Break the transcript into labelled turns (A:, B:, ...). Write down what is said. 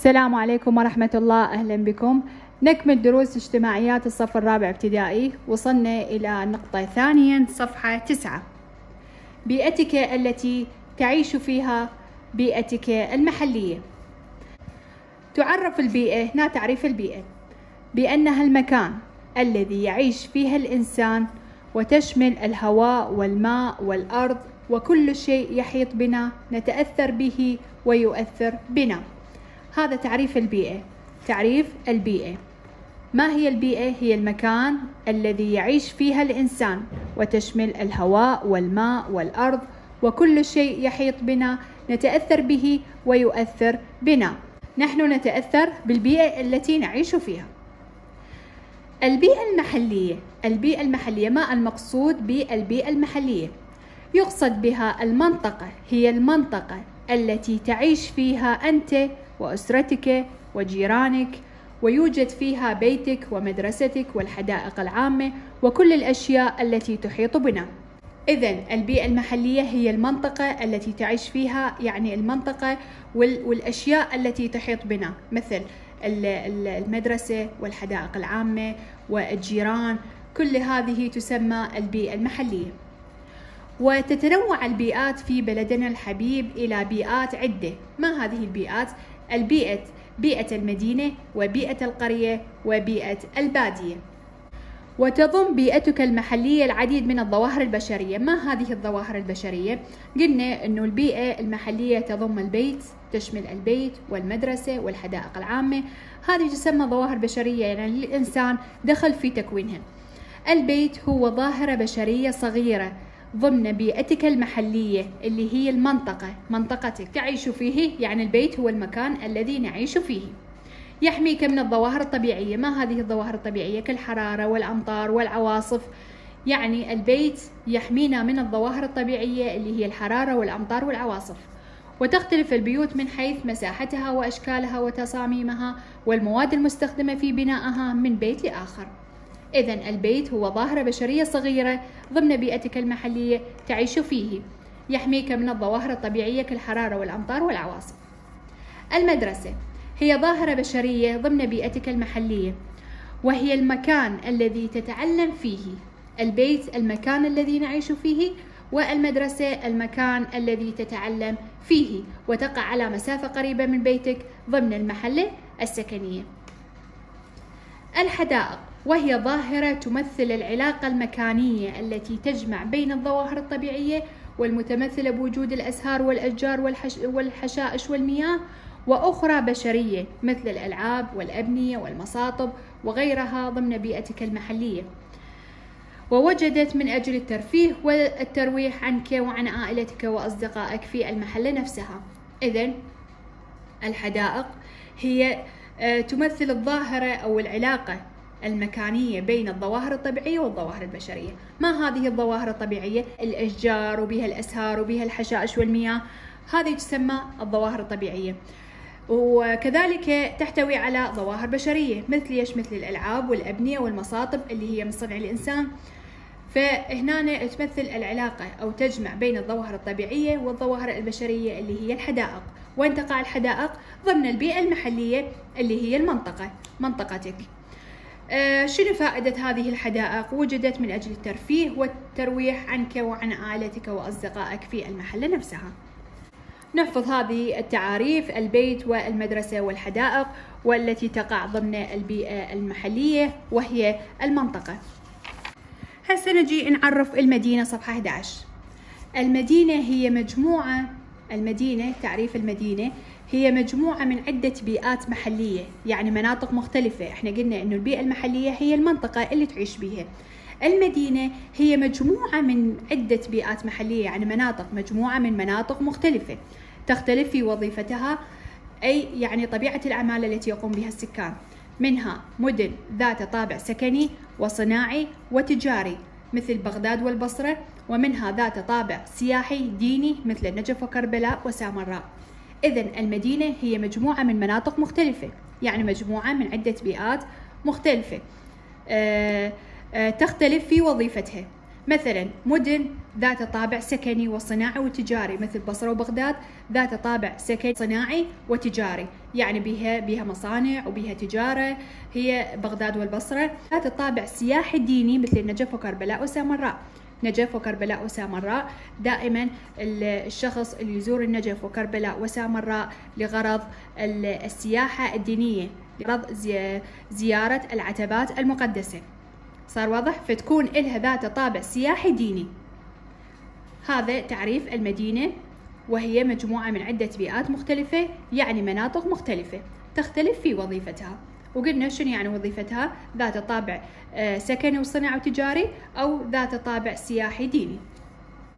A: السلام عليكم ورحمة الله. أهلا بكم. نكمل دروس اجتماعيات الصف الرابع ابتدائي. وصلنا إلى نقطة ثانيا صفحة 9. بيئتك التي تعيش فيها، بيئتك المحلية. تعرف البيئة، هنا تعريف البيئة بأنها المكان الذي يعيش فيها الإنسان، وتشمل الهواء والماء والأرض وكل شيء يحيط بنا نتأثر به ويؤثر بنا. هذا تعريف البيئة. تعريف البيئة: ما هي البيئة؟ هي المكان الذي يعيش فيها الإنسان، وتشمل الهواء والماء والأرض وكل شيء يحيط بنا نتأثر به ويؤثر بنا. نحن نتأثر بالبيئة التي نعيش فيها. البيئة المحلية. البيئة المحلية، ما المقصود بالبيئة المحلية؟ يقصد بها المنطقة، هي المنطقة التي تعيش فيها أنت وأسرتك وجيرانك، ويوجد فيها بيتك ومدرستك والحدائق العامة وكل الأشياء التي تحيط بنا. إذن البيئة المحلية هي المنطقة التي تعيش فيها، يعني المنطقة والأشياء التي تحيط بنا، مثل المدرسة والحدائق العامة والجيران، كل هذه تسمى البيئة المحلية. وتتنوع البيئات في بلدنا الحبيب إلى بيئات عدة. ما هذه البيئات؟ بيئة المدينة، وبيئة القرية، وبيئة البادية. وتضم بيئتك المحلية العديد من الظواهر البشرية. ما هذه الظواهر البشرية؟ قلنا أنه البيئة المحلية تضم البيت، تشمل البيت والمدرسة والحدائق العامة. هذه تسمى ظواهر بشرية، يعني الإنسان دخل في تكوينها. البيت هو ظاهرة بشرية صغيرة ضمن بيئتك المحلية، اللي هي المنطقة، منطقتك تعيش فيه، يعني البيت هو المكان الذي نعيش فيه. يحميك من الظواهر الطبيعية. ما هذه الظواهر الطبيعية؟ كالحرارة والأمطار والعواصف. يعني البيت يحمينا من الظواهر الطبيعية اللي هي الحرارة والأمطار والعواصف. وتختلف البيوت من حيث مساحتها وأشكالها وتصاميمها والمواد المستخدمة في بنائها من بيت لآخر. إذن البيت هو ظاهرة بشرية صغيرة ضمن بيئتك المحلية تعيش فيه، يحميك من الظواهر الطبيعية كالحرارة والأمطار والعواصف. المدرسة هي ظاهرة بشرية ضمن بيئتك المحلية، وهي المكان الذي تتعلم فيه. البيت المكان الذي نعيش فيه، والمدرسة المكان الذي تتعلم فيه، وتقع على مسافة قريبة من بيتك ضمن المحلة السكنية. الحدائق، وهي ظاهرة تمثل العلاقة المكانية التي تجمع بين الظواهر الطبيعية والمتمثلة بوجود الأزهار والأشجار والحشائش والمياه، وأخرى بشرية مثل الألعاب والأبنية والمصاطب وغيرها ضمن بيئتك المحلية، ووجدت من أجل الترفيه والترويح عنك وعن عائلتك وأصدقائك في المحلة نفسها. إذن الحدائق هي تمثل الظاهرة أو العلاقة المكانية بين الظواهر الطبيعية والظواهر البشرية. ما هذه الظواهر الطبيعية؟ الأشجار وبها الأزهار وبها الحشائش والمياه، هذه تسمى الظواهر الطبيعية. وكذلك تحتوي على ظواهر بشرية مثل الألعاب والأبنية والمصاطب اللي هي من صنع الإنسان. فهنا تمثل العلاقة أو تجمع بين الظواهر الطبيعية والظواهر البشرية اللي هي الحدائق. وين تقع الحدائق؟ ضمن البيئة المحلية اللي هي المنطقة، منطقتك. شنو فائدة هذه الحدائق؟ وجدت من أجل الترفيه والترويح عنك وعن عائلتك وأصدقائك في المحلة نفسها. نحفظ هذه التعاريف: البيت والمدرسة والحدائق، والتي تقع ضمن البيئة المحلية وهي المنطقة. هسه نجي نعرف المدينة صفحة 11. المدينة هي مجموعة، تعريف المدينة هي مجموعة من عدة بيئات محلية، يعني مناطق مختلفة. احنا قلنا انه البيئة المحلية هي المنطقة اللي تعيش بيها. المدينة هي مجموعة من عدة بيئات محلية، يعني مجموعة من مناطق مختلفة تختلف في وظيفتها، أي يعني طبيعة الأعمال التي يقوم بها السكان. منها مدن ذات طابع سكني وصناعي وتجاري مثل بغداد والبصرة، ومنها ذات طابع سياحي ديني مثل النجف وكربلاء وسامراء. إذن المدينة هي مجموعة من مناطق مختلفة، يعني مجموعة من عدة بيئات مختلفة تختلف في وظيفتها. مثلا مدن ذات طابع سكني وصناعي وتجاري، مثل بصرة وبغداد ذات طابع سكني صناعي وتجاري، يعني بها مصانع وبها تجارة، هي بغداد والبصرة. ذات طابع سياحي ديني مثل النجف وكربلاء وسامراء. نجف وكربلاء وسامراء دائما الشخص اللي يزور النجف وكربلاء وسامراء لغرض السياحة الدينية، لغرض زيارة العتبات المقدسة. صار واضح؟ فتكون إلها ذات طابع سياحي ديني. هذا تعريف المدينة، وهي مجموعة من عدة بيئات مختلفة، يعني مناطق مختلفة تختلف في وظيفتها. وقلنا شنو يعني وظيفتها؟ ذات طابع سكني وصناعي وتجاري، أو ذات طابع سياحي ديني.